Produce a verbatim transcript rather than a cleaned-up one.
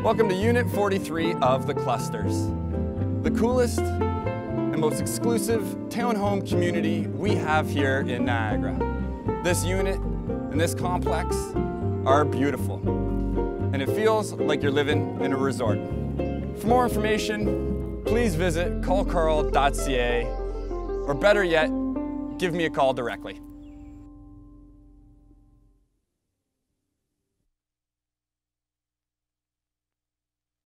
Welcome to Unit forty-three of the Clusters, the coolest and most exclusive townhome community we have here in Niagara. This unit and this complex are beautiful, and it feels like you're living in a resort. For more information, please visit call carl dot c a, or better yet, give me a call directly.